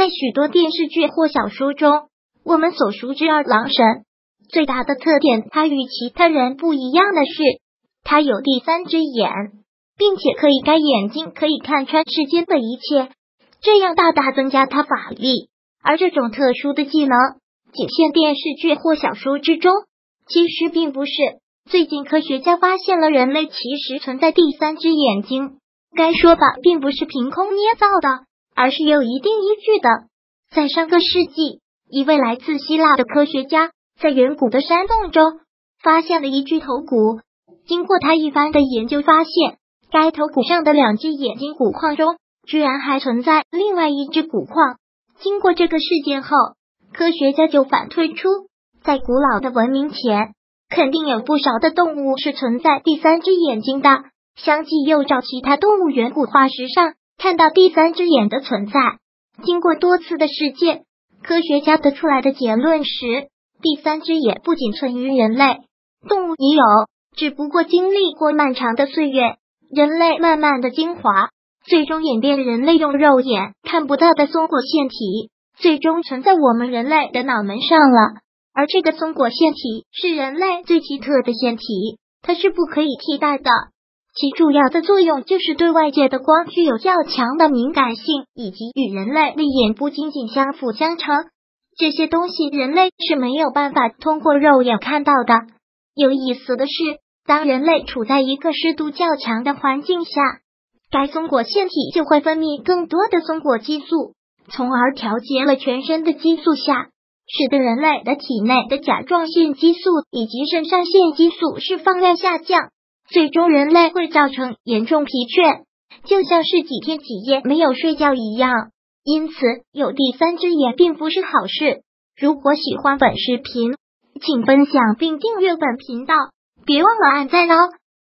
在许多电视剧或小说中，我们所熟知二郎神最大的特点，他与其他人不一样的是，他有第三只眼，并且该眼睛可以看穿世间的一切，这样大大增加他法力。而这种特殊的技能仅限电视剧或小说之中，其实并不是。最近科学家发现了人类其实存在第三只眼睛，该说吧，并不是凭空捏造的，而是有一定依据的。在上个世纪，一位来自希腊的科学家在远古的山洞中发现了一具头骨，经过他一番的研究，发现该头骨上的2只眼睛骨框中居然还存在另外一只骨框。经过这个事件后，科学家就反推出，在古老的文明前，肯定有不少的动物是存在第三只眼睛的。相继又找其他动物远古化石上看到第三只眼的存在。经过多次的实践，科学家得出来的结论是，第三只眼不仅存于人类，动物也有，只不过经历过漫长的岁月，人类慢慢的精华，最终演变人类用肉眼看不到的松果腺体，最终存在我们人类的脑门上了。而这个松果腺体是人类最奇特的腺体，它是不可以替代的。其主要的作用就是对外界的光具有较强的敏感性，以及与人类的眼部仅仅相辅相成。这些东西人类是没有办法通过肉眼看到的。有意思的是，当人类处在一个湿度较强的环境下，该松果腺体就会分泌更多的松果激素，从而调节了全身的激素下，使得人类的体内的甲状腺激素以及肾上腺激素释放量下降，最终人类会造成严重疲倦，就像是几天几夜没有睡觉一样。因此，有第三只眼并不是好事。如果喜欢本视频，请分享并订阅本频道，别忘了按赞哦。